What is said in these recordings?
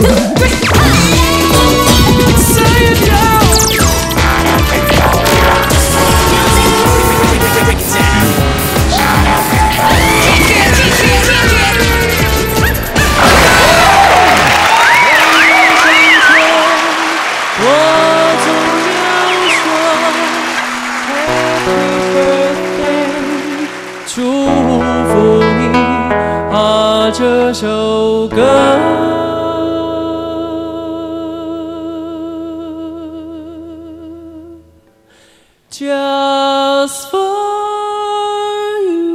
这首歌，Just for you。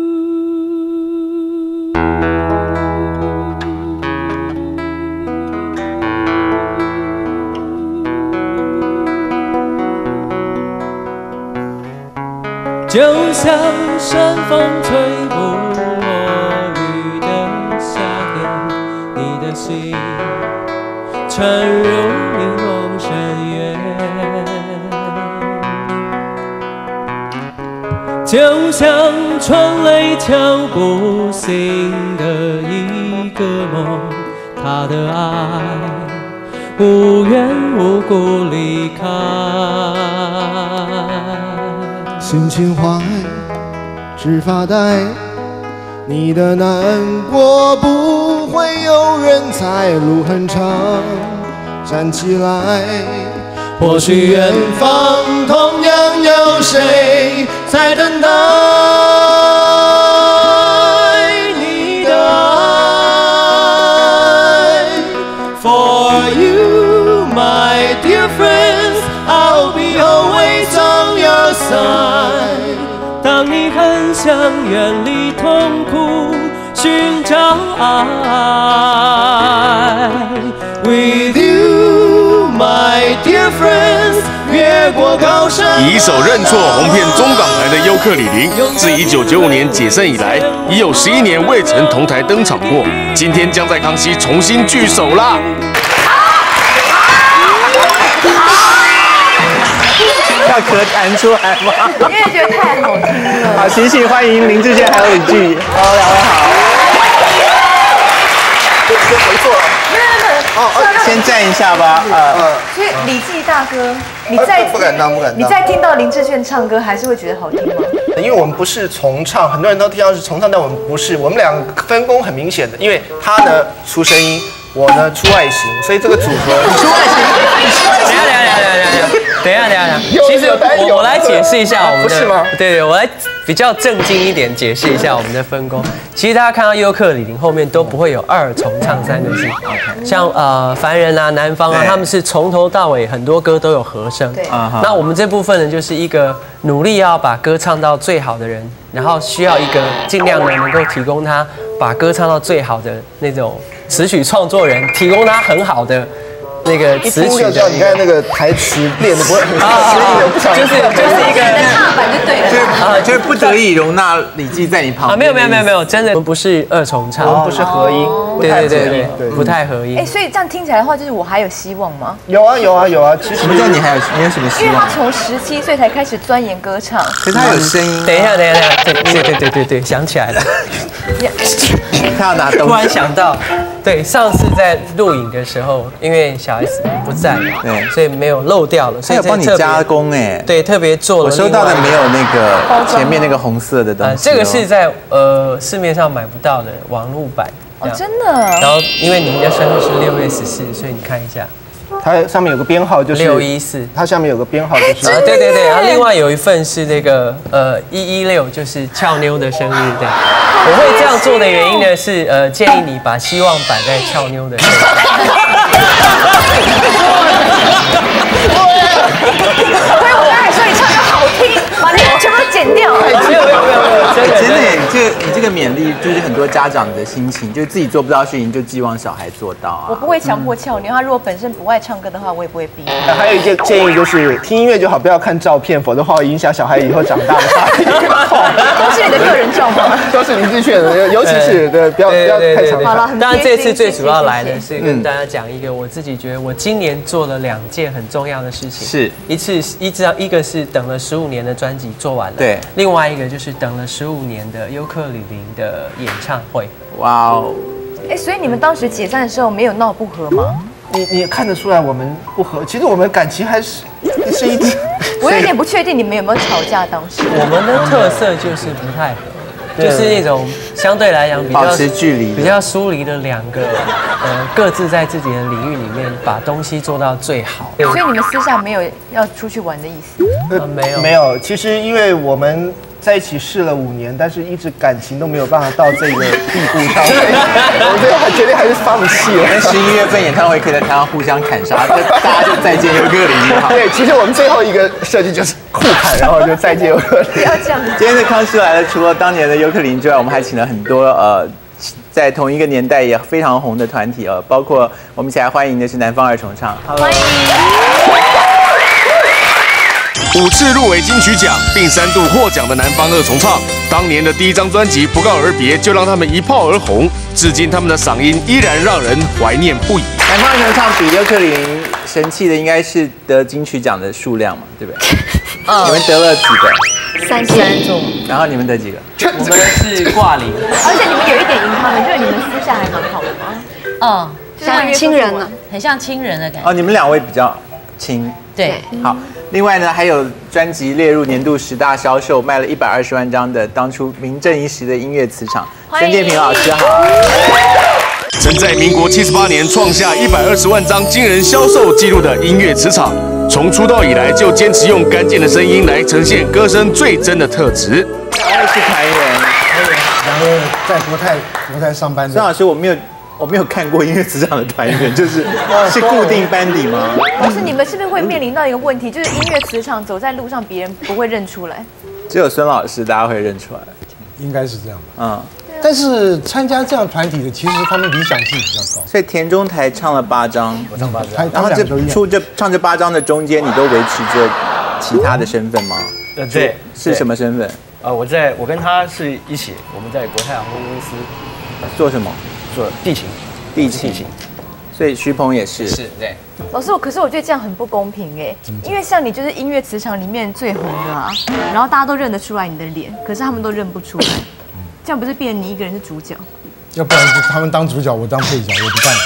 就像山风吹不落雨的夏天，你的心沉入迷梦深渊，就像春雷敲不醒的一个梦，他的爱无缘无故离开。 心情坏，只发呆，你的难过不会有人猜，路很长，站起来，或许远方同样有谁在等待你的爱。 For you, my dear friends, I'll be always on your side。 当你很想远离痛苦，寻找爱 ，With you, my dear friends， 越过高山。 以一首《认错》红遍中港台的尤克里里，自1995年解散以来，已有11年未曾同台登场过。今天将在康熙重新聚首啦！ 要咳弹出来吗？ 因为觉得太好听了。 好，请欢迎林志炫还有李俊。Hello， 两位好。先回座。哦，先站一下吧。 所以李记大哥，你在不敢当，不敢当。 你在听到林志炫唱歌，还是会觉得好听吗？ 因为我们不是重唱，很多人都听到是重唱，但我们不是，我们两个分工很明显的，因为他呢出声音，我呢出外形，所以这个组合。 你出外形？等一下，其实我来解释一下我们的， 不是吗？ 对，我来比较正经一点解释一下我们的分工。其实大家看到尤克里里后面都不会有二重唱3个字，像凡人啊、南方啊，他们是从头到尾很多歌都有和声。对，那我们这部分呢，就是一个努力要把歌唱到最好的人，然后需要一个尽量的能够提供他把歌唱到最好的那种词曲创作人，提供他很好的。 那个词曲的， 你看那个台词练的不会很就是一个踏板就对了， 就是不得已容纳李记在你旁边。 没有，真的不是二重唱， 不是合音， 对，不太合音。 哎，所以这样听起来的话，就是我还有希望吗？ 有啊。其实什么叫你有什么希望？ 因为他从17岁才开始钻研歌唱， 可是他有声音。 等一下，对，想起来了。 他要拿东西。 突然想到，对，上次在录影的时候，因为小 S 不在，对，所以没有漏掉了，所以他有帮你加工哎， 对，特别做了。 我收到的没有那个前面那个红色的东西。 这个是在市面上买不到的网络版。 哦，真的。 然后因为您的生日是6月14，所以你看一下。 它上面有个编号，就是 614， 它下面有个编号，就是对，然后另外有一份是那个116，就是俏妞的生日对。我会这样做的原因呢是建议你把希望摆在俏妞的身上。 所以我刚才说你唱歌好听，把那个全部都剪掉。 没有，真的你这个勉励就是很多家长的心情，就是自己做不到事情就寄望小孩做到啊。 我不会强迫俏妞，他如果本身不爱唱歌的话，我也不会逼。 还有一件建议就是听音乐就好，不要看照片，否则的话会影响小孩以后长大的发育。 都是你的个人照吗？ 都是林志炫的，尤其是对，不要太长。 好了， 当然这次最主要来的是跟大家讲一个我自己觉得我今年做了2件很重要的事情， 是一个是等了15年的专辑做完了， 对， 另外一个就是等了15年的尤克里里的演唱会。 哇哦！ 所以你们当时解散的时候没有闹不和吗？ 你也看得出来我们不合，其实我们感情还是一直。 我有点不确定你们有没有吵架当时。 我们的特色就是不太合。就是那种相对来讲比较保持距离、 比较疏离的两个，各自在自己的领域里面把东西做到最好。 所以你们私下没有要出去玩的意思？ 没有。其实因为我们在一起试了5年，但是一直感情都没有办法到这个地步上，我们最后决定还是放弃了。 但11月份演唱会可以在台上互相砍杀，大家就再见尤克里里好。 对，其实我们最后一个设计就是互砍，然后就再见尤克里里。 不要这样。 今天的康熙来了，除了当年的尤克里里之外，我们还请了很多在同一个年代也非常红的团体包括我们一起来欢迎的是南方二重唱， 欢迎。 5次入围金曲奖，并3度获奖的南方二重唱，当年的第1张专辑《不告而别》就让他们一炮而红，至今他们的嗓音依然让人怀念不已。 南方二重唱比尤克里里神气的应该是得金曲奖的数量嘛，对不对？你们得了几个 ？3种。 然后你们得几个？ 我们是挂零， 而且你们有一点赢他们，就是你们私下还蛮好的嘛。 像亲人呢，很像亲人的感觉。 你们2位比较亲。 对， 好。另外呢，还有专辑列入年度10大销售，卖了120万张的当初名震一时的音乐磁场，曾建平老师好。 曾在民国78年创下120万张惊人销售纪录的音乐磁场，从出道以来就坚持用干净的声音来呈现歌声最真的特质。 2位是团员 ，2位在国泰上班的。 孙老师，我没有看过音乐磁场的团员，是固定班底吗？ 不是，你们是不是会面临到一个问题，就是音乐磁场走在路上，别人不会认出来？ 只有孙老师大家会认出来， 应该是这样吧。但是参加这样团体的，其实他们理想性比较高。 所以田中台唱了8张， 我唱8张， 然后唱这8张的中间，你都维持着其他的身份吗？ 对， 是什么身份？ 我跟他是一起，我们在国泰航空公司做什么？ 做地勤。 所以徐鹏也是。 是，对。 老师，可是我觉得这样很不公平哎，因为像你就是音乐磁场里面最红的啊，然后大家都认得出来你的脸，可是他们都认不出来，这样不是变成你一个人是主角？ 要不然就他们当主角，我当配角，我不干。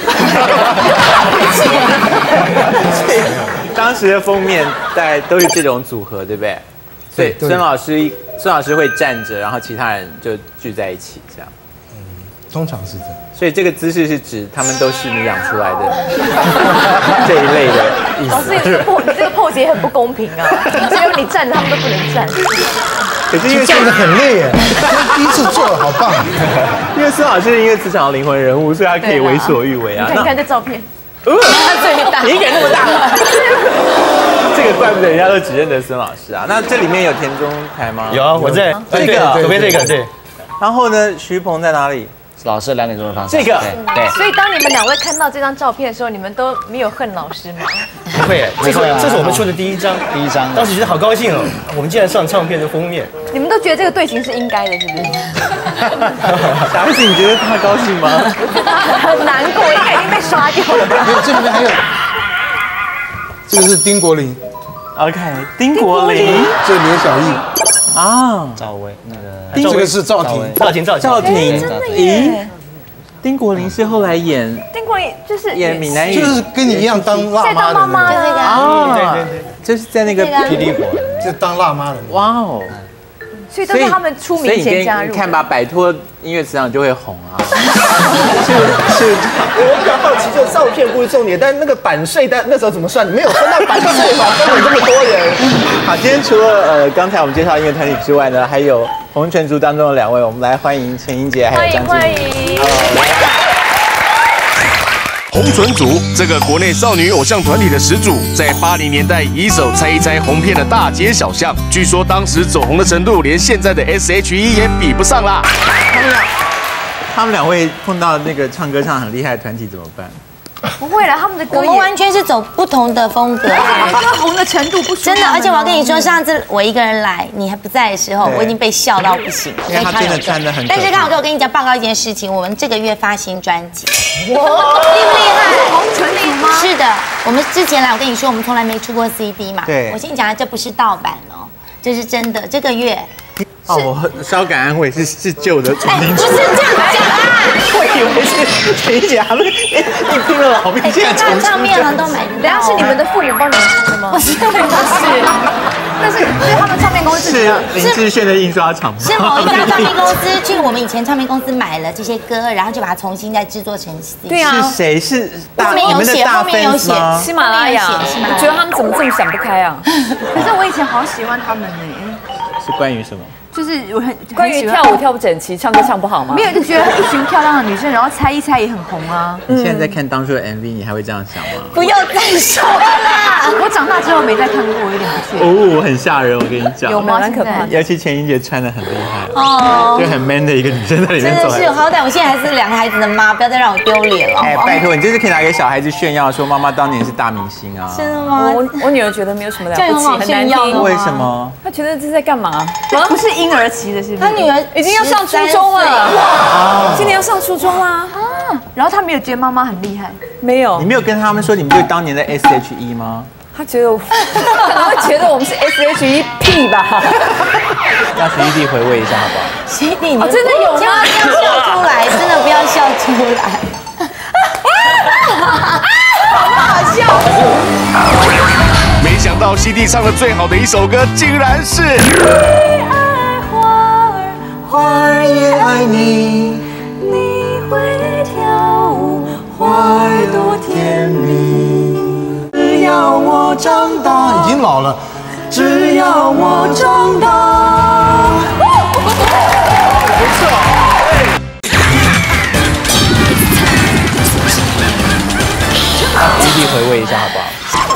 当时的封面大概都是这种组合，对不对？所以孙老师会站着，然后其他人就聚在一起，这样。 通常是这样。 所以这个姿势是指他们都是你养出来的这一类的意思。 老师，你这个 pose 也很不公平啊！只有你站着，他们都不能站。 可是因为站着很累耶，第一次做的好棒。 因为孙老师是音乐磁场的灵魂人物，所以他可以为所欲为啊。 你看这照片，他最大， 你给那么大，这个怪不得人家都只认得孙老师啊。那这里面有田中台吗？ 有啊，我在这个左边这个对。 然后呢，徐鹏在哪里？ 老师2点钟的方向。 这个对。 所以当你们2位看到这张照片的时候，你们都没有恨老师吗？ 不会，这是我们出的第一张，当时觉得好高兴哦，我们竟然上唱片的封面。 你们都觉得这个队形是应该的，是不是？ 啥意思？你觉得他高兴吗？ 很难过，应该已经被刷掉了吧？ 这里面还有，这个是丁国林 ，OK， 丁国林， 这刘小艺啊， 赵薇那个。 这个是赵婷， 咦，丁国林是后来演丁国林就是演闽南语， 就是跟你一样当辣妈的那个啊，就是在那个霹雳火， 就当辣妈的。 哇哦！ 所以都是他们出名前加入。 你看吧，摆脱音乐磁场就会红啊。是， 我比较好奇，就照片不是重点，但那个版税，但那时候怎么算？你没有分到版税吗？分了这么多人。 好，今天除了刚才我们介绍音乐团体之外呢，还有红尘族当中的2位，我们来欢迎陈英杰还有张欢迎。 红唇族这个国内少女偶像团体的始祖，在80年代以一首《猜一猜》红遍了大街小巷。据说当时走红的程度，连现在的 S.H.E 也比不上啦。 他们2位碰到那个唱歌唱很厉害的团体怎么办？ 不会啦，他们的歌我们完全是走不同的风格， 歌红的程度不真的。而且我要跟你说，上次我一个人来，你还不在的时候，我已经被笑到不行了。 因为他真的穿得很。 但是刚好跟我跟你讲报告一件事情，我们这个月发新专辑，厉不厉害？ 红唇族吗？ 是的，我们之前来，我跟你说，我们从来没出过 CD 嘛。 对。 我先讲，这不是盗版哦，这是真的。这个月哦，我稍感安慰，是旧的重新出。 不是这样讲啊！ 我以为是陈怡姐他们一拼了老命，现在重新唱片行都买不到。 等下是你们的父母帮你们出的吗？不是，那是他们唱片公司是林志炫的印刷厂吗？ 是某一家唱片公司去我们以前唱片公司买了这些歌，然后就把它重新再制作成 CD。 对啊， 是谁？是后面有写，后面有写喜马拉雅。我觉得他们怎么这么想不开啊？ 可是我以前好喜欢他们呢。 是关于什么？ 就是我很关于跳舞跳不整齐，唱歌唱不好吗？ 没有，就觉得一群漂亮的女生，然后猜一猜也很红啊。 你现在在看当初的 MV，你还会这样想吗？ 不要再说啦！ 我长大之后没再看过，我有点不确定。 哦，很吓人，我跟你讲。 有吗？ 蛮可怕的。 尤其前一节穿的很厉害，哦，就很 man 的一个女生在里面走。 真的是，好歹我现在还是2个孩子的妈，不要再让我丢脸了。 哎，拜托，你就是可以拿给小孩子炫耀，说妈妈当年是大明星啊。 真的吗？ 我女儿觉得没有什么了不起，很难听。 为什么？ 她觉得这是在干嘛？ 不是婴儿期的，是不是？ 他女儿已经要上初中了，今年要上初中啦。 然后他没有觉得妈妈很厉害， 没有你。没有跟他们说你们就是当年的 SHE 吗？ 他觉得，可能会觉得我们是 SHE 屁吧？ 让徐艺娣回味一下好不好？ 徐艺娣， 真的有吗？ 千万不要笑出来，真的不要笑出来。好笑。 没想到CD唱的最好的一首歌，竟然是。 花儿也爱你， 你会跳舞， 花儿多甜蜜。只要我长大，已经老了。只要我长大。 不错。一起回味一下好不好？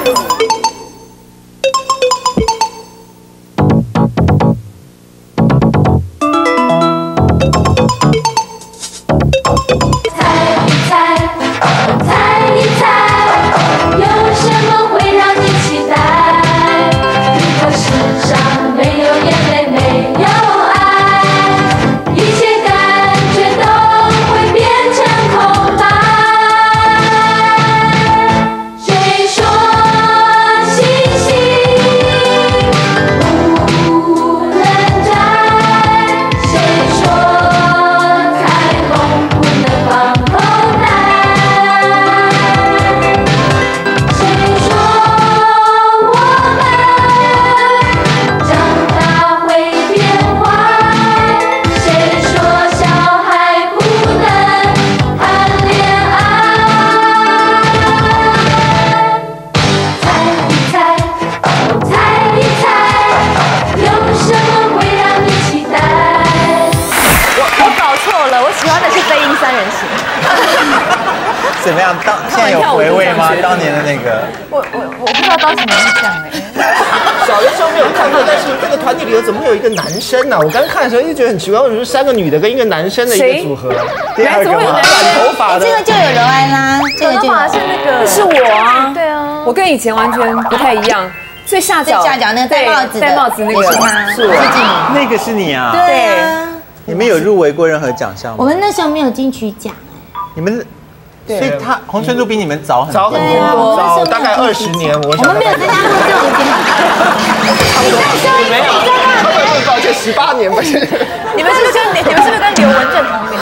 怎么样？现在有回味吗？当年的那个， 我不知道当时你是这样哎。 小的时候没有看过，但是这个团体里头怎么会有一个男生呢？我刚看的时候就觉得很奇怪，为什么是3个女的跟1个男生的一个组合？ 第二个嘛， 短头发的， 这个就有柔安啦，这个就有是那个是我啊， 对啊， 我跟以前完全不太一样。最下角那个戴帽子那个是他， 是我，那个是你啊？ 对啊。 你们有入围过任何奖项吗？ 我们那时候没有金曲奖。 你们。所以他红唇珠比你们早很多， 早大概20年。我们没有参加过这种节目。 没有，抱歉，18年吧。 你们是不是跟刘文正同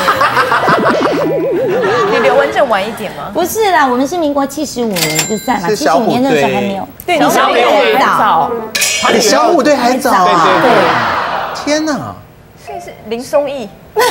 年？比刘文正晚一点吗？ 不是啦，我们是民国75年就算了，75年那时候还没有。 对，你小虎队还早， 比小虎队还早啊！对，天哪！ 所以是林松义。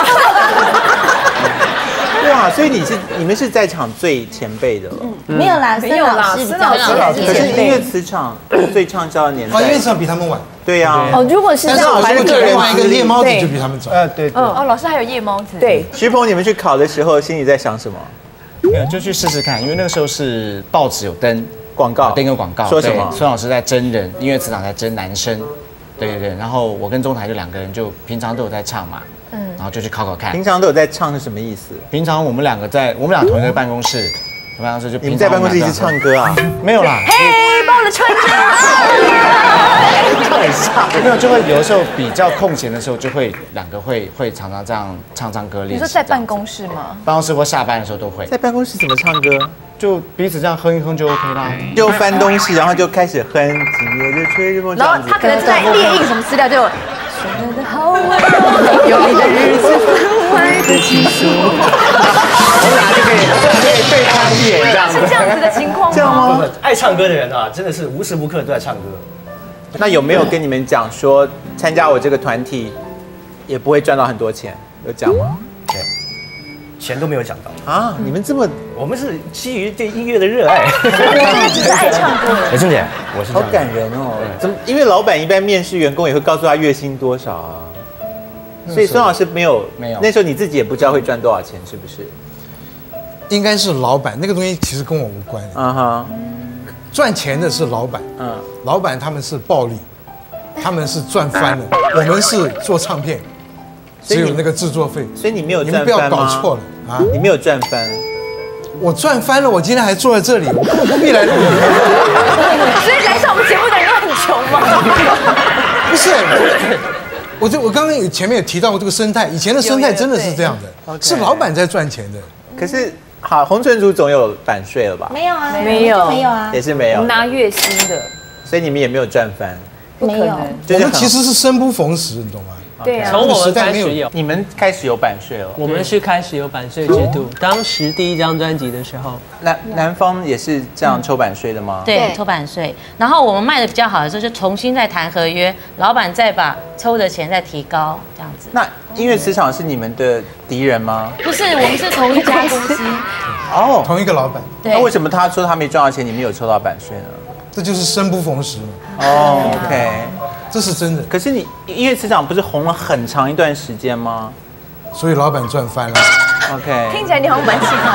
哇，所以你们是在场最前辈的了。 没有啦，孙老师比较前辈。 可是音乐磁场最畅销的年代， 音乐磁场比他们晚。 对呀。 哦，如果是这样， 老师另外一个夜猫子就比他们早。 对。 哦，老师还有夜猫子。 对。 徐鹏，你们去考的时候心里在想什么？ 没有，就去试试看，因为那个时候是报纸有登广告， 登个广告， 说什么？ 孙老师在征人，音乐磁场在征男生。对。然后我跟中台就2个人，就平常都有在唱嘛。然后就去考考看。 平常都有在唱是什么意思？ 平常我们俩同一个办公室，就你们在办公室一直唱歌啊？ 没有啦。 嘿，帮我的穿着。 没有，就会有的时候比较空闲的时候，就会2个会常常这样唱歌练习。 你说在办公室吗？ 办公室或下班的时候都会。 在办公室怎么唱歌？ 就彼此这样哼一哼就 OK 啦。 就翻东西，然后就开始哼，今夜就吹日风。 然后他可能在列印什么资料，就生活的好温柔，有你的日子分外的轻松。 我们俩就可以对看一眼这样子。 是这样子的情况吗？ 这样吗？ 爱唱歌的人啊，真的是无时无刻都在唱歌。 那有没有跟你们讲说参加我这个团体也不会赚到很多钱？有讲吗？ 对，钱都没有讲到啊！你们这么， 我们是基于对音乐的热爱。 只是爱唱歌。 哎，钟姐，我是好感人哦。怎么？因为老板一般面试员工也会告诉他月薪多少啊。所以孙老师没有，那时候你自己也不知道会赚多少钱，是不是？ 应该是老板那个东西其实跟我无关。 啊哈， 赚钱的是老板，老板他们是暴利，他们是赚翻了，我们是做唱片，只有那个制作费。 所以你没有赚翻吗？你们不要搞错了啊！ 你没有赚翻。我赚翻了，我今天还坐在这里，我不必来录影。 所以来上我们节目的人都很穷吗？ 不是。我刚刚前面有提到过这个生态，以前的生态真的是这样的，是老板在赚钱的。 可是好，红唇族总有版税了吧？ 没有啊， 没有啊， 也是没有。 我们拿月薪的， 所以你们也没有赚翻。 没有， 我们其实是生不逢时，你懂吗？ 对啊， 从我们开始有， 你们开始有版税了。 我们是开始有版税制度。当时第一张专辑的时候， 南方也是这样抽版税的吗？ 对，抽版税。然后我们卖的比较好的时候，就重新再谈合约，老板再把抽的钱再提高，这样子。 那音乐磁场是你们的敌人吗？ 不是，我们是同一家公司。 哦， 同一个老板。 对。 那为什么他说他没赚到钱，你们有抽到版税呢？ 这就是生不逢时。 哦 ，OK。 这是真的。 可是你音乐磁场不是红了很长一段时间吗？ 所以老板赚翻了。 OK。 听起来你好像蛮气他。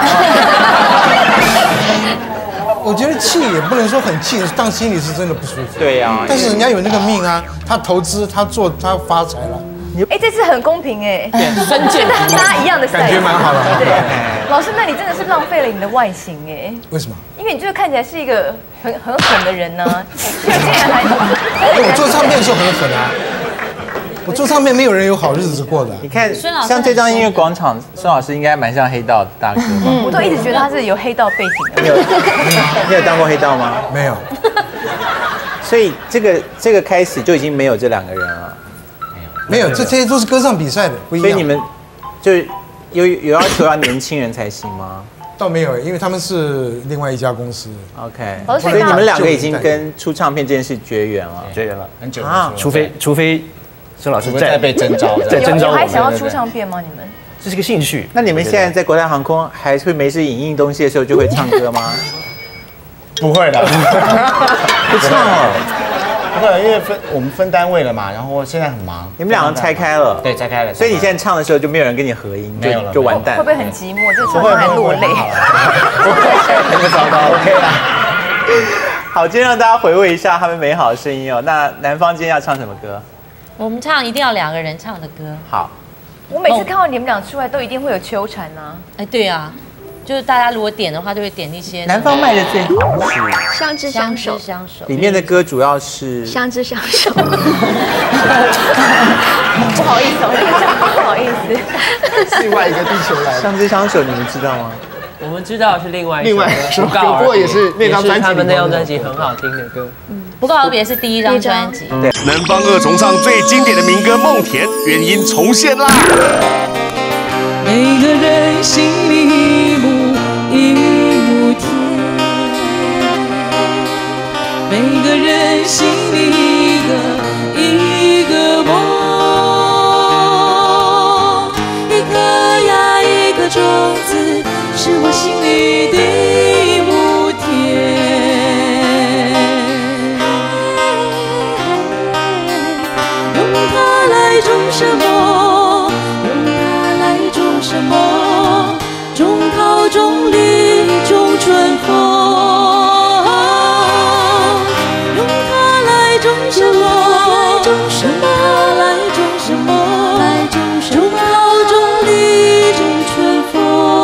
我觉得气也不能说很气，当心里是真的不舒服。 对呀。 但是人家有那个命啊，他投资，他做，他发财了。 哎，这次很公平哎， 身价大家一样的赛， 感觉蛮好的。 对，老师，那你真的是浪费了你的外形哎。 为什么？ 因为你就是看起来是一个很狠的人呢，竟然还。 我做唱片的时候很狠啊，我做唱片没有人有好日子过的。 你看，像这张音乐广场，孙老师应该蛮像黑道大哥。 我都一直觉得他是有黑道背景的。 你有当过黑道吗？ 没有。 所以这个开始就已经没有这两个人了。 没有，这些都是歌唱比赛的，不一样。 所以你们就有要求要年轻人才行吗？ 倒没有，因为他们是另外一家公司。 OK， 所以你们两个已经跟出唱片这件事绝缘了， 绝缘了很久啊。 除非孙老师再被征召， 再征召我们， 还想要出唱片吗？你们？ 这是个兴趣。 那你们现在在国泰航空还会没事影印东西的时候就会唱歌吗？ 不会的， 不唱了。 不会，因为我们分单位了嘛，然后现在很忙。 你们两个拆开了， 对，拆开了。 所以你现在唱的时候就没有人跟你合音，就完蛋。 会不会很寂寞？就常常还落泪。 那么糟糕 ，OK 啦。好，今天让大家回味一下他们美好的声音哦。那南方今天要唱什么歌？ 我们唱一定要2个人唱的歌。 好。 我每次看到你们俩出来，都一定会有秋蝉啊。 哎，对啊。就是大家如果点的话，就会点一些。 南方卖的最好是 《相知相守》， 里面的歌主要是 《相知相守》。不好意思，我跟你讲，不好意思。 另外一个地球来 《相知相守》，你们知道吗？ 我们知道是另外一首歌， 不过也是那张专辑， 他们那张专辑很好听的歌。 不告而别是第一张专辑。 对，南方二重唱最经典的民歌《梦田》原音重现啦。 每个人心里一亩田，每个人心里一个梦，一颗呀一颗种子，是我心里的一亩田。用它来种什么？用它来种什么？种桃种李种春风，用它来种什么？用它来种什么？种桃种李种春风。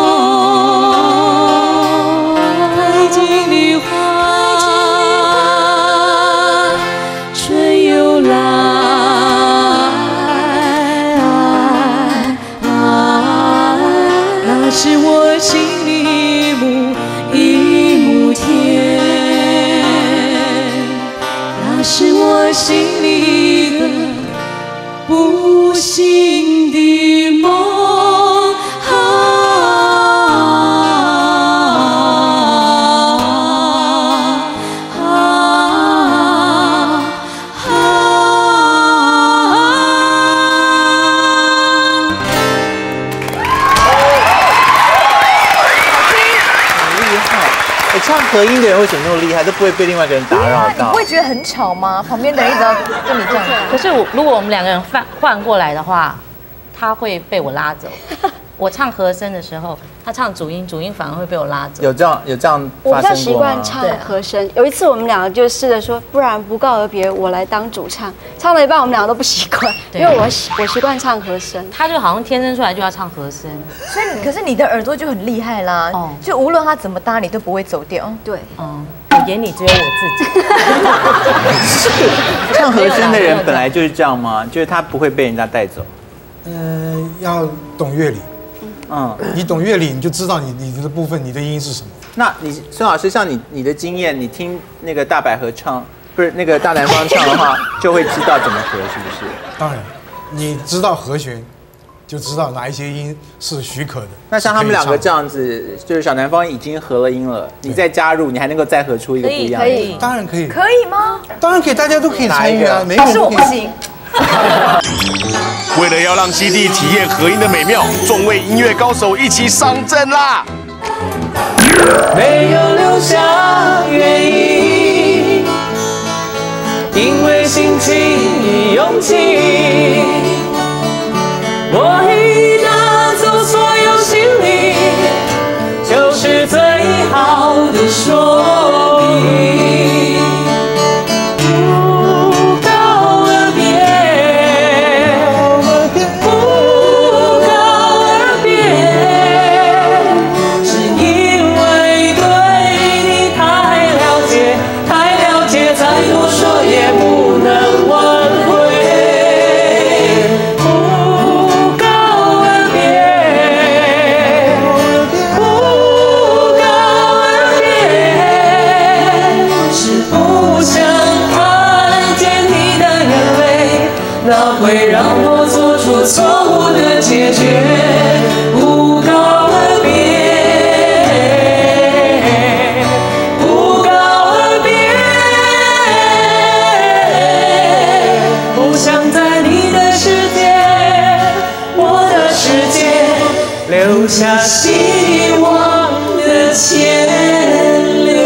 太静的花，春又来。那是我心里一亩田，那是我心里的不唱和音的人为什么那么厉害，都不会被另外一个人打扰到？ 你不会觉得很吵吗？旁边的人一直要跟你这样。 可是如果我们两个人换过来的话，他会被我拉走。我唱和声的时候，他唱主音，主音反而会被我拉走。 有这样我比较发生过吗？ 习惯唱和声。有一次我们两个就试着说，不然不告而别，我来当主唱。唱了一半，我们两个都不习惯，因为我习惯唱和声。 他就好像天生出来就要唱和声， 所以可是你的耳朵就很厉害啦，就无论他怎么搭，你都不会走掉。 对， 我眼里只有我自己。 唱和声的人本来就是这样吗？就是他不会被人家带走。 要懂乐理。你懂乐理，你就知道你的部分，你的音是什么。 那你孙老师，像你的经验，你听那个大百合唱，不是那个大南方唱的话，就会知道怎么合，是不是？ 当然，你知道和弦，就知道哪一些音是许可的。 那像他们两个这样子，就是小南方已经合了音了，你再加入，你还能够再合出一个不一样的音？ 当然可以。 可以吗？ 当然可以，大家都可以参与啊，每个人都可以。 但是我不行。 为了要让西弟体验合音的美妙，众位音乐高手一起上阵啦！ 没有留下原因，因为心情已用尽，我已拿走所有行李，就是最好的说明。会让我做出错误的解决，不告而别，不告而别，不想在你的世界，我的世界留下希望的牵连。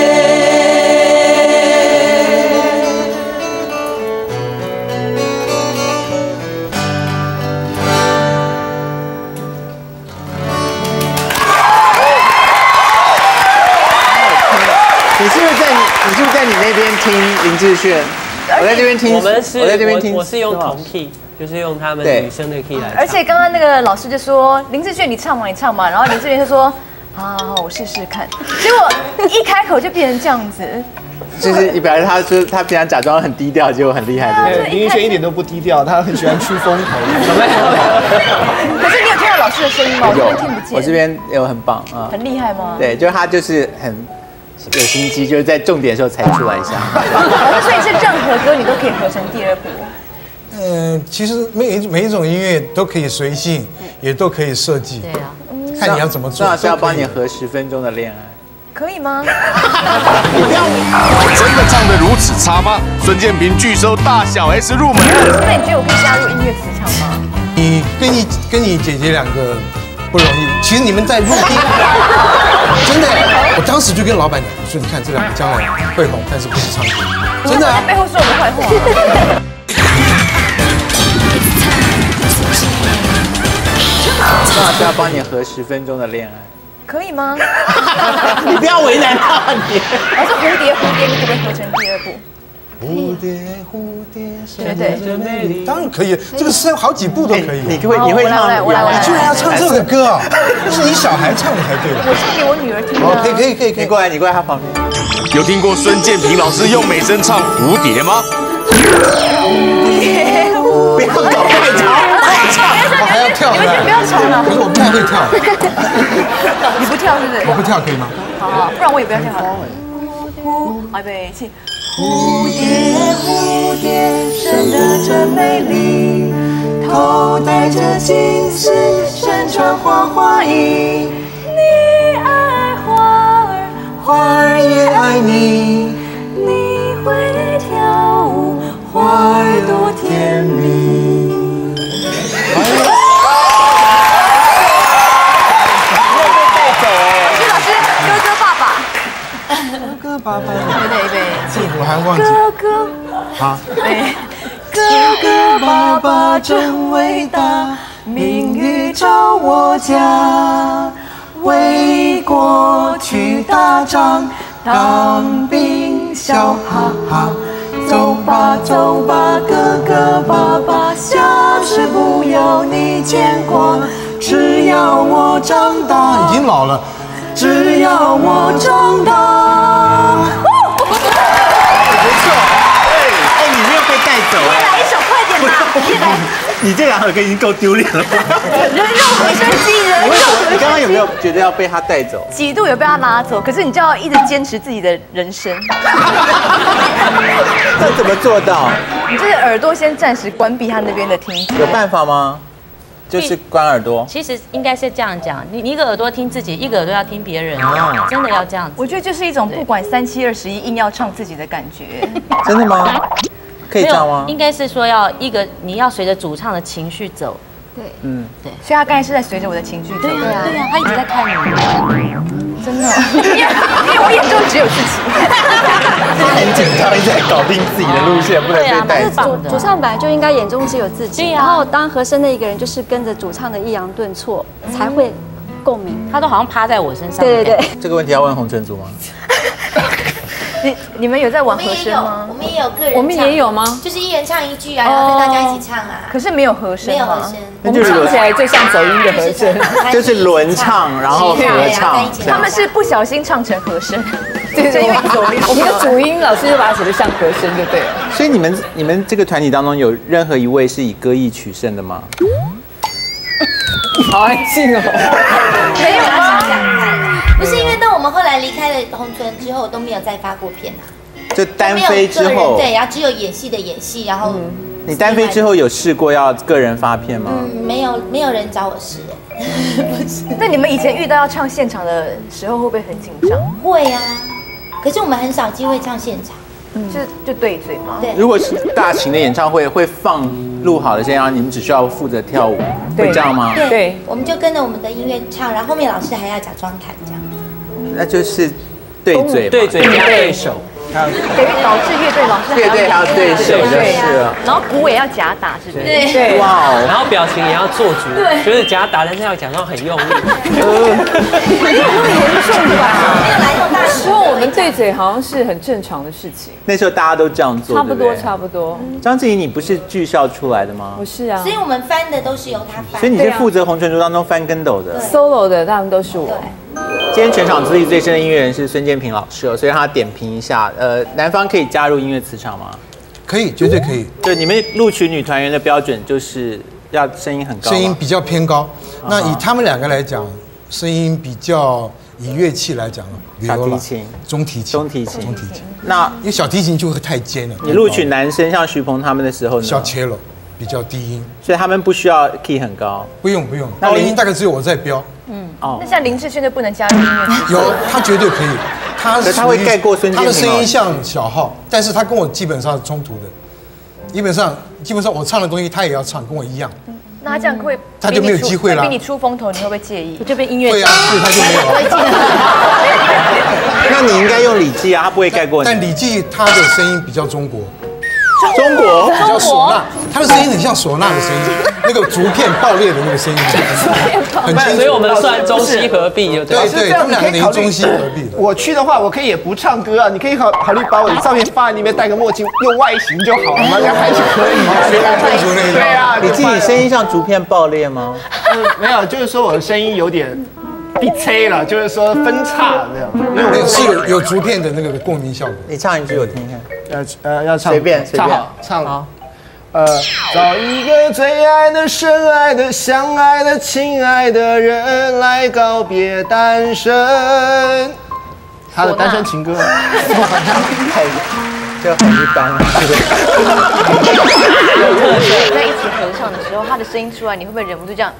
你是不是在你那边听林志炫？我在这边听， 我在这边听， 我是用同 key，就是用他们女生的 key 来唱。 而且刚刚那个老师就说林志炫你唱嘛，你唱嘛，然后林志炫就说好，我试试看。结果一开口就变成这样子。 就是你表示他说他平常假装很低调，结果很厉害，对不对？ 林志炫一点都不低调，他很喜欢出风头。 可是你有听到老师的声音吗？我这边听不见。 我这边有很棒啊， 很厉害吗？ 对，就是他就是很有心机，就是在重点的时候才出来一下。 所以是任何歌你都可以合成第二部。 其实每一种音乐都可以随性，也都可以设计。 对啊， 看你要怎么做。 孙老师要帮你合10分钟的恋爱。 可以吗？ 你不要，真的唱得如此差吗？孙建平拒收大小 S 入门。 那你觉得我可以加入音乐磁场吗？ 你跟你姐姐两个不容易，其实你们在录音，真的，我当时就跟老板讲，我说你看这两个将来会红，但是不是唱歌，真的啊。 背后说我们坏话。 孙老师要帮你合10分钟的恋爱。 可以吗？ 你不要为难他，你。 我说蝴蝶，你可不可以合成第二部？ 蝴蝶， 绝对， 当然可以，这个是好几部都可以。 你会唱？ 你居然要唱这个歌啊？这是你小孩唱的才对的。 我唱给我女儿听的。 可以。 你过来他旁边。 有听过孙建平老师用美声唱《蝴蝶》吗？ 不要搞太长。 我还要跳， 你们不要吵了。 可是我不太会跳。 你不跳是不是？ 我不跳可以吗？ 好，不然我也不要跳好了。预备起。蝴蝶，生得真美丽，头戴着金丝，身穿花衣。你爱花儿，花儿也爱你。你会跳舞，花儿多甜蜜。老师，哥哥爸爸。 爸爸。 对，预备起。 我还忘记。 哥哥。 好。 哥哥爸爸真伟大，命运找我家，为国去打仗，当兵笑哈哈。走吧走吧，哥哥爸爸，下次不要你牵挂，只要我长大。 已经老了。 只要我长大。 不错，哎，你没有被带走哎。 来一首，快点啦！ 你这两首歌已经够丢脸了。 人肉合声机，人肉合声机。 你刚刚有没有觉得要被他带走？ 几度有被他拉走，可是你就要一直坚持自己的人生。 这怎么做到？ 你就是耳朵先暂时关闭他那边的听觉。 有办法吗？就是关耳朵。 其实应该是这样讲，你一个耳朵听自己，一个耳朵要听别人，真的要这样子。 我觉得就是一种不管3721硬要唱自己的感觉。 真的吗？可以这样吗？ 应该是说要一个，你要随着主唱的情绪走。 对， 对。 所以他刚才是在随着我的情绪走。 对啊，他一直在看你。 真的，因为我眼中只有自己。 他很紧张，一直在搞定自己的路线，不能被带走。 主唱本来就应该眼中只有自己，然后当和声的一个人就是跟着主唱的抑扬顿挫才会共鸣。 他都好像趴在我身上。 对对对。 这个问题要问洪纯祖吗？ 你们有在玩和声吗？ 我们也有个人， 我们也有吗？ 就是一人唱一句啊，然后跟大家一起唱啊。 可是没有和声， 没有和声， 我们唱起来就像走音的和声， 就是轮唱，然后合唱。 他们是不小心唱成和声， 对，因为我们的主音老师就把它写得像和声，就对了。 所以你们这个团体当中有任何一位是以歌艺取胜的吗？ 好安静哦。 没有吗？不是因为当我们后来离开了红村之后，都没有再发过片啊。 就单飞之后， 对，然后只有演戏的演戏，然后你单飞之后有试过要个人发片吗？ 没有人找我试。 不是。那你们以前遇到要唱现场的时候，会不会很紧张？ 会啊，可是我们很少机会唱现场。 就对嘴吗？ 对。 如果是大型的演唱会，会放录好的声音，然后你们只需要负责跳舞，会这样吗？ 对，我们就跟着我们的音乐唱，然后后面老师还要假装弹这样。 那就是对嘴加对手。 等于导致乐队老师还要对手就是了， 然后鼓也要假打，是不是？ 对， 哇哦， 然后表情也要做足，就是假打，但是要假装很用力。 没有那么严重吧？ 没有来那么大。 那时候我们对嘴好像是很正常的事情。 那时候大家都这样做， 差不多。 张智怡，你不是剧校出来的吗？ 我是啊。 所以我们翻的都是由他翻。 所以你是负责红唇族当中翻跟斗的 ，solo 的，他们都是我。 今天全场资历最深的音乐人是孙建平老师，所以让他点评一下。南方可以加入音乐磁场吗？ 可以，绝对可以。 就你们录取女团员的标准就是要声音很高， 声音比较偏高。那以他们两个来讲，声音比较以乐器来讲， 小提琴、 中提琴。 那因为小提琴就会太尖了。 你录取男生像徐鹏他们的时候呢？ 小切了，比较低音， 所以他们不需要 key 很高。 不用，高音大概只有我在飙。 那像林志炫就不能加入音乐？ 有，他绝对可以。他会盖过孙建平。 他的声音像小号，但是他跟我基本上是冲突的。基本上我唱的东西他也要唱，跟我一样。 那他这样会， 他就没有机会了。 比你出风头，你会不会介意？ 就变音乐会啊，所以他就没有。 那你应该用李记啊，他不会盖过你。 但李记他的声音比较中国。 中国比较唢呐，他的声音很像唢呐的声音，那个竹片爆裂的那个声音， 很清楚。所以我们算中西合璧， 对，他们两个等于中西合璧的。 我去的话，我可以也不唱歌啊，你可以考虑把我的照片放在那边，戴个墨镜，用外形就好了嘛，这还是可以的。对啊， 你自己声音像竹片爆裂吗？ 没有，就是说我的声音有点闭塞了，就是说分叉这样。 因为是有竹片的那个共鸣效果。 你唱一句我听听看。 要唱随便唱好。找一个最爱的、深爱的、相爱的、亲爱的人来告别单身。他的单身情歌， 就很一般。 在一起合唱的时候，他的声音出来，你会不会忍不住这样？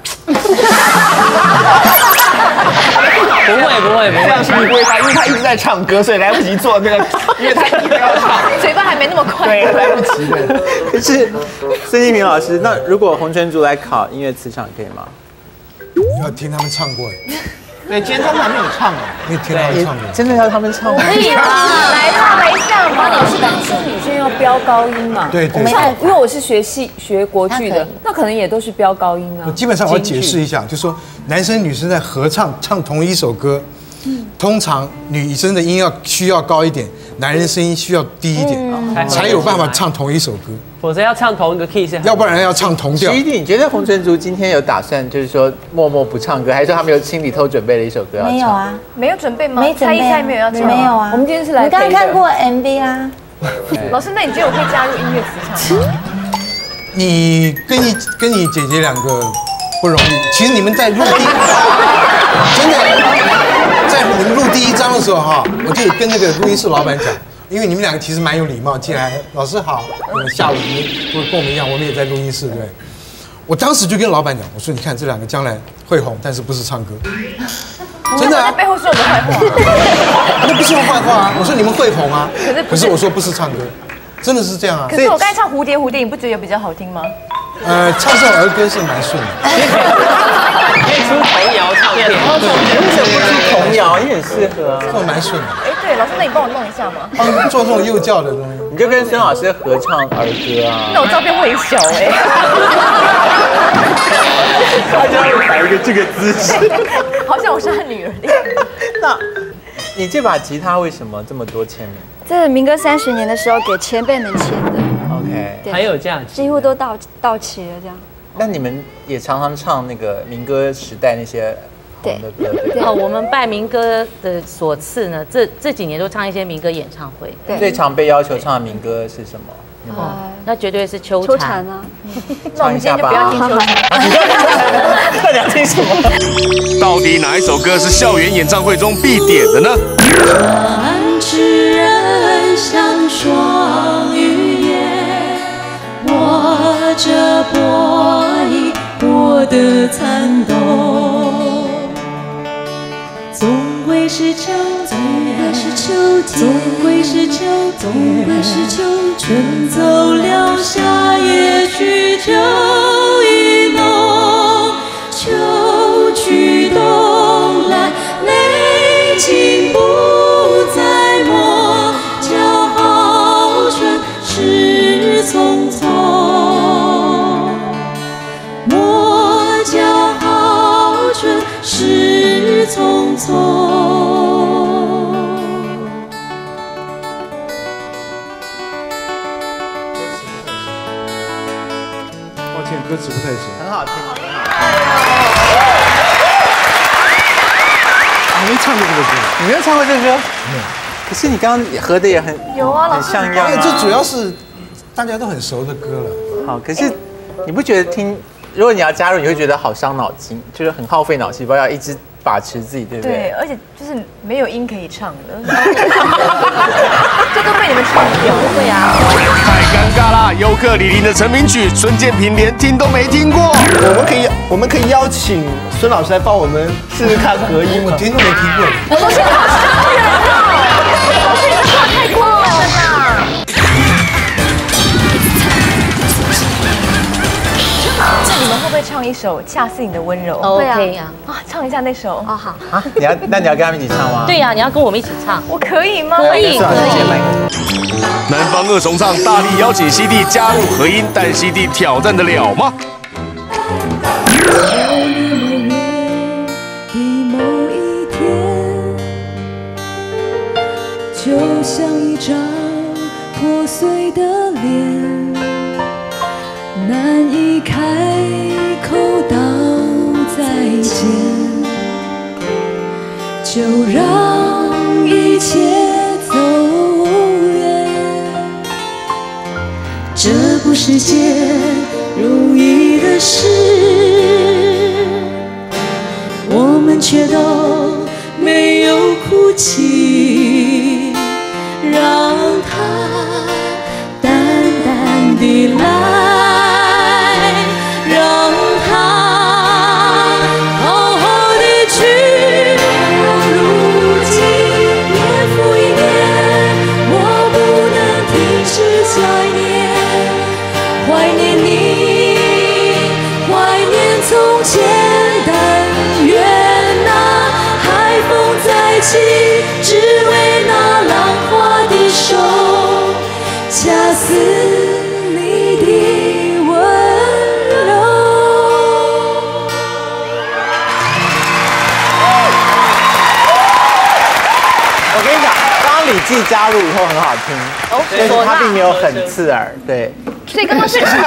不会， 这样是不会他，因为他一直在唱歌，所以来不及做那个，因为他一直要唱， 嘴巴还没那么快， 对，来不及的。 可是孙建平老师，那如果洪纯族来考音乐磁场可以吗？ 要听他们唱过， 对，今天他们还没有唱啊， 你听他们唱的， 真的要他们唱吗？ 可以啊，来唱来一下嘛。老师，男生女生要飙高音嘛？ 对对。 因为我是学国剧的，那可能也都是飙高音啊。 基本上我要解释一下，就是说男生女生在合唱同一首歌，通常女生的音需要高一点，男人声音需要低一点，才有办法唱同一首歌。 否则要唱同一个 key 是， 要不然要唱同调。 徐一弟，你觉得洪纯竹今天有打算就是说默默不唱歌，还是说他们有心里头准备了一首歌要唱？ 没有啊， 没有准备吗？ 没准备， 猜没有要唱， 没有啊。 我们今天是来。 你刚刚看过 MV 啦。 老师，那你觉得我可以加入音乐磁场吗？ 你跟你姐姐两个不容易。其实你们在录真的，在你们录第1章的时候哈，我就跟那个录音室老板讲。因为你们两个其实蛮有礼貌，进来老师好，下午你们跟我们一样，我们也在录音室，对。我当时就跟老板讲，我说你看这两个将来会红，但是不是唱歌，真的啊。 背后说我们坏话， 那不是说坏话啊，我说你们会红啊，可是我说不是唱歌，真的是这样啊。 可是我刚才唱蝴蝶蝴蝶，你不觉得比较好听吗？ 唱这种儿歌是蛮顺的， 可以出童谣唱片， 为什么不是童谣？也很适合啊， 这种蛮顺的。 对，老师，那你帮我弄一下吗？ 做这种幼教的东西， 你就跟孙老师合唱儿歌啊。 那我照片会很小哎。 大家会摆一个这个姿势， 好像我是他女儿。 那你这把吉他为什么这么多签名？ 这是民歌30年的时候给前辈们签的。 OK， 很有价值， 几乎都到齐了这样。 那你们也常常唱那个民歌时代那些红的歌，对。 哦，我们拜民歌的所赐呢，这几年都唱一些民歌演唱会。 最常被要求唱的民歌是什么？ 那绝对是秋蝉啊。 那我们今天就不要听秋蝉。 那你要听什么？ 到底哪一首歌是校园演唱会中必点的呢？ 三尺人像双鱼眼，握着波一波的颤抖，总归是秋天，总归是秋天，春走了，夏夜去秋意浓，秋去冬来，美景不再磨，骄傲春事匆匆，莫骄傲春事匆匆。 歌词不太行， 很好听。 你没唱过这个歌？ 你没有唱过这个歌？没有。可是你刚刚合的也很有啊， 很像样啊。 这主要是大家都很熟的歌了。 好，可是你不觉得听？如果你要加入，你会觉得好伤脑筋，就是很耗费脑细胞，要一直把持自己，对不对？ 对，而且就是没有音可以唱的，这都被你们唱掉。对啊。 太尴尬啦！尤克里里的成名曲，孙建平连听都没听过。 我们可以邀请孙老师来帮我们试试看合音吗？ 我听都没听过。 我都是老师人哦，老师你话太过分了吧？那你们会不会唱一首《恰似你的温柔》？ 会啊。 啊，唱一下那首。哦，好。 啊，那你要跟他们一起唱吗？ 对呀，你要跟我们一起唱。 我可以吗？ 可以。 南方二重唱大力邀请CD加入合音，但 CD 挑战得了吗？ 某一天，就像一张破碎的脸，难以开口道再见，就让一切走远。这不是件容易的事，我们却都没有哭泣，让它淡淡地来，让它好好地去。如今年复一年，我不能停止怀念，怀念你，怀念从前，但愿那只为那浪花的手，恰似你的温柔。 我跟你讲，刚刚李记加入以后很好听，但是他并没有很刺耳，对。 所以刚刚是，所以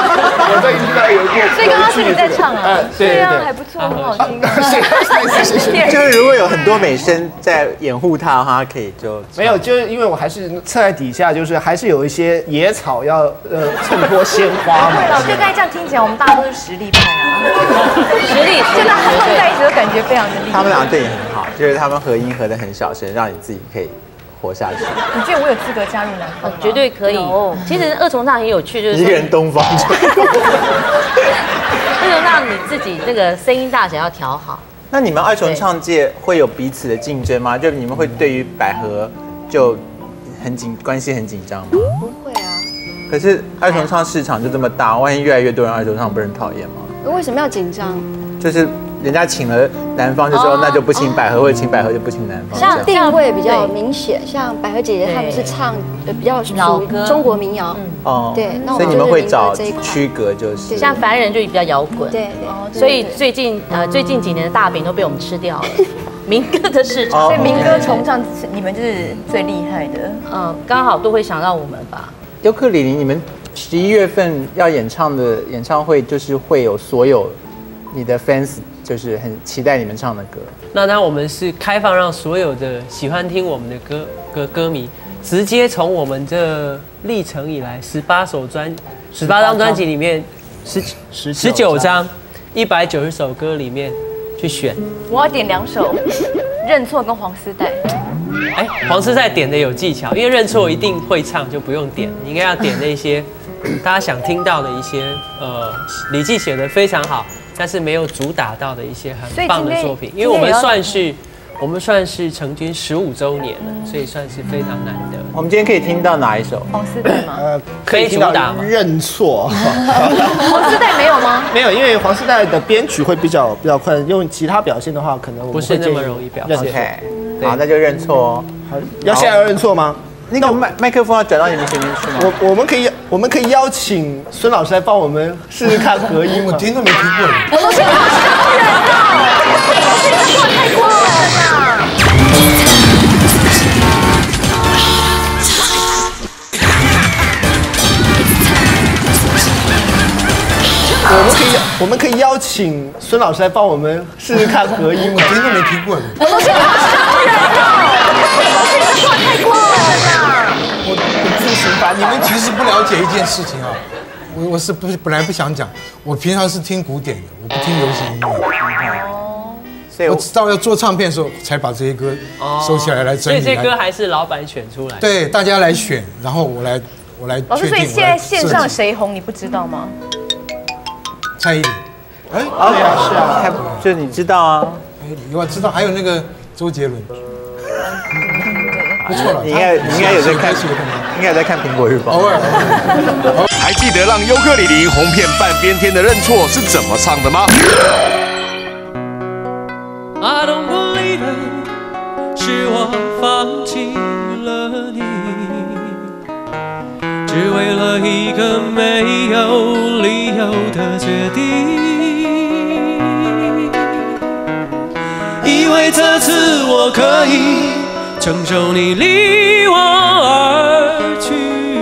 刚刚是你在唱啊？对啊，还不错，很好听。 就是如果有很多美声在掩护他的话，他可以就没有，就是因为我还是侧在底下，就是还是有一些野草要衬托鲜花嘛。 老师刚才这样听起来，我们大家都是实力派啊， 实力真的放在一起都感觉非常的厉害。 他们俩对你很好，就是他们合音合得很小声，让你自己可以活下去。 你觉得我有资格加入南方吗？ 绝对可以。其实二重唱很有趣，就是一个人东方。 二重唱你自己这个声音大小要调好。 那你们二重唱界会有彼此的竞争吗？就你们会对于百合就关系很紧张吗？ 不会啊。 可是二重唱市场就这么大，万一越来越多人二重唱，不是很讨厌吗？ 为什么要紧张？ 就是人家请了南方，就说那就不请百合，或者请百合就不请南方。 像定位比较明显，像百合姐姐她们是唱比较属于中国民谣， 哦， 对，那所以你们会找区隔，就是像凡人就比较摇滚， 对， 所以最近几年的大饼都被我们吃掉了。民歌的市场， 所以民歌重唱你们就是最厉害的， 刚好都会想到我们吧。 尤克里里，你们11月份要演唱的演唱会，就是会有所有你的 fans。就是很期待你们唱的歌。 那我们是开放让所有的喜欢听我们的歌迷，直接从我们这历程以来18张专辑里面19张190首歌里面去选。 我要点2首，认错跟黄丝带。 哎，黄丝带点的有技巧，因为认错一定会唱，就不用点。你应该要点那些大家想听到的一些李记写的非常好。但是没有主打到的一些很棒的作品，因为我们算是成军15周年了，所以算是非常难得。 我们今天可以听到哪一首？ 黄丝带吗？ 可以主打吗？ 认错。 黄丝带没有吗？ 没有，因为黄丝带的编曲会比较快，用吉他表现的话，可能我们不是那么容易表现。 好，那就认错哦。 好，现在要认错吗？ 那个麦克风要转到你们前面去吗？ 我们可以邀请孙老师来帮我们试试看合音。 我听都没听过。 我都是马上人啊！这个话太过分了。 我们可以邀请孙老师来帮我们试试看合音。 我听都没听过。 我都是马上人啊！这个话太过分了。 我自行把你们其实不了解一件事情啊，我是本来不想讲，我平常是听古典的，我不听流行音乐。所以我直到要做唱片的时候，才把这些歌收起来整理。 所以这些歌还是老板选出来。 对，大家来选，然后我来老师，所以现在线上谁红你不知道吗？ 蔡依林。 哎，对啊，是啊，就你知道啊。 我知道，还有那个周杰伦。不错了， 你应该有在看，应该有在看苹果日报。 偶尔。 还记得让尤克里里红遍半边天的认错是怎么唱的吗 ？I don't believe it， 是我放弃了你，只为了一个没有理由的决定，以为这次我可以承受你离我而去，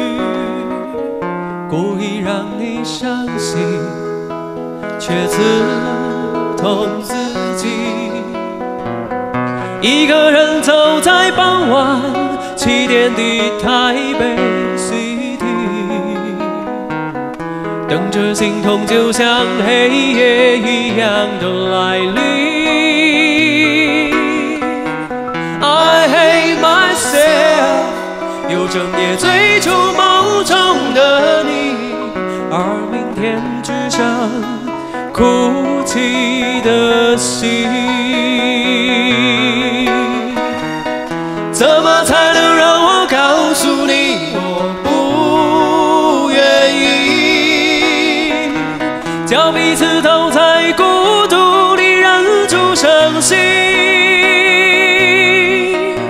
故意让你伤心，却刺痛自己。一个人走在傍晚7点的台北 City， 等着心痛就像黑夜一样的来临。I hate myself， 又整夜追逐梦中的你，而明天只剩哭泣的心。怎么才能让我告诉你我不愿意，叫彼此都在孤独里忍住伤心。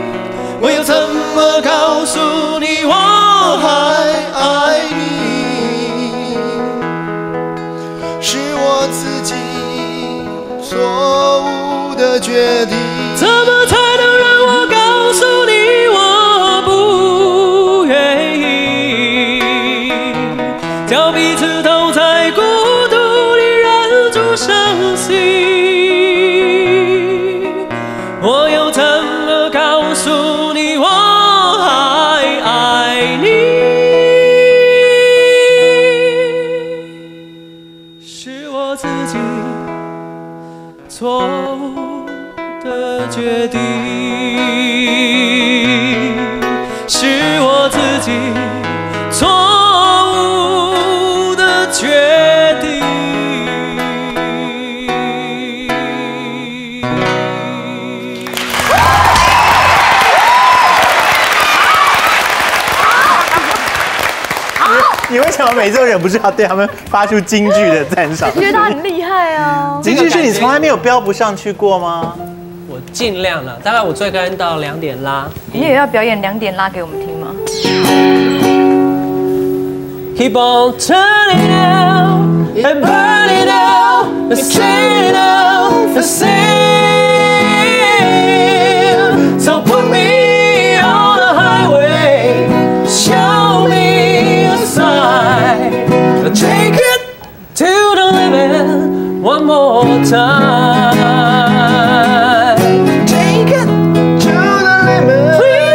你为什么每次都忍不住要对他们发出京剧的赞赏？ 觉得他很厉害啊！ 京剧是你从来没有飙不上去过吗？ 我尽量了，大概我最高到2点拉。 你也要表演2点拉给我们听吗 ？Keep on turning out and burning out, and staying out the same. So put me on the highway, show me a sign, take it to the limit one more time.Take it to the limit.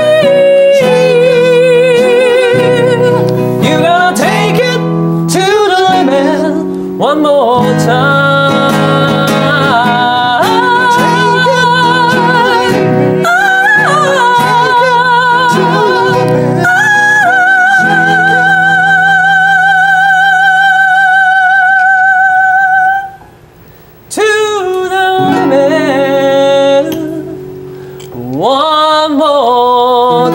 Please, you gotta take it to the limit one more time.One more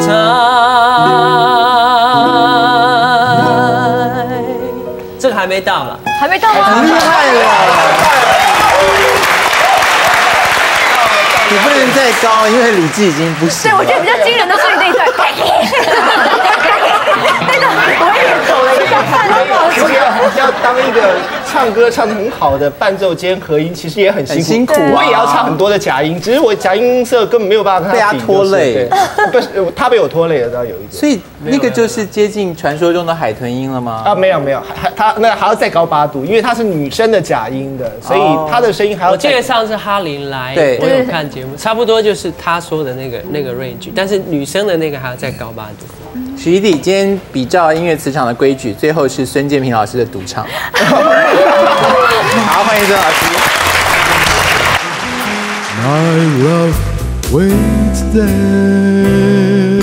time， 这个还没到了， 还没到吗？ 很厉害了，你不能再高，因为李记已经不行。 对，我觉得比较惊人的是你那一段，那个我也走了一下，看到要当一个唱歌唱得很好的伴奏兼和音，其实也很辛苦。我也要唱很多的假音，只是我假音色根本没有办法跟他比， 被他拖累。 不是，他被我拖累了，倒有一点。 所以那个就是接近传说中的海豚音了吗？ 啊，没有，他那还要再高8度，因为她是女生的假音的，所以她的声音还要。 我记得上次哈林来，我有看节目，差不多就是他说的那个 range， 但是女生的那个还要再高8度。 许一弟，今天比照音乐磁场的规矩，最后是孙建平老师的独唱。好，欢迎孙老师。 My love waits there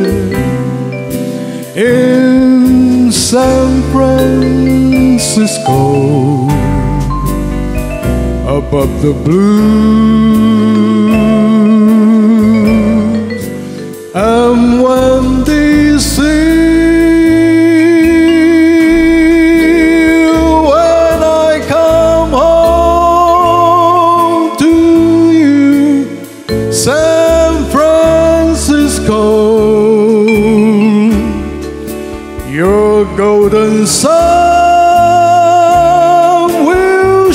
in San Francisco above the blues, and when they sing, when I come home to you, San Francisco, your golden sun will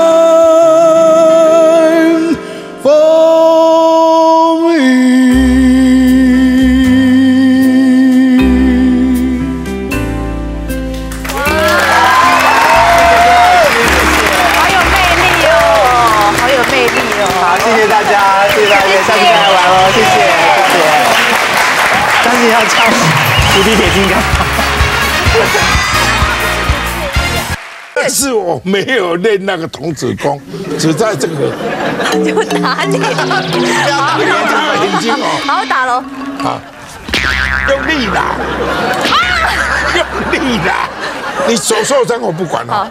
shine for me. 下次再来玩哦，谢谢。但是要唱《无敌铁金刚》。 但是我没有练那个童子功，只在这个。 就打你，不要打别人眼睛哦。 好打喽。 好，用力啦！用力啦！你手受伤我不管哦。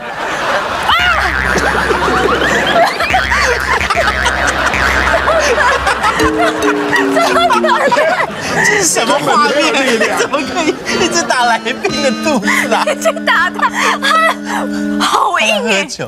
这是什么画面？怎么可以一直打来宾的肚子啊？ 一直打他，好硬哎！